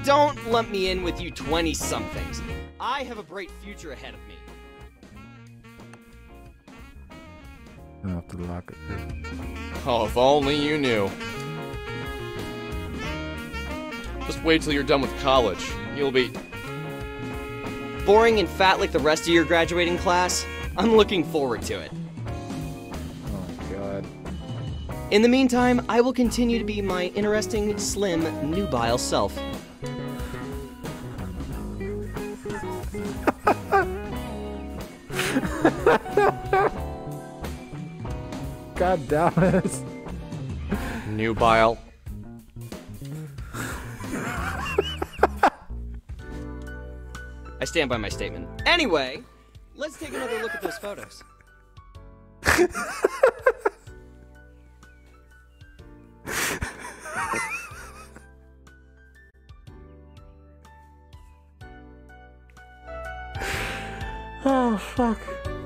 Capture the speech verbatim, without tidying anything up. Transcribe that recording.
don't lump me in with you twenty-somethings. I have a bright future ahead of me. I have to lock it. Oh, if only you knew. Just wait till you're done with college. You'll be... Boring and fat like the rest of your graduating class? I'm looking forward to it. Oh my god. In the meantime, I will continue to be my interesting, slim, nubile self. God damn it. Nubile. I stand by my statement. Anyway, let's take another look at those photos. Oh, fuck.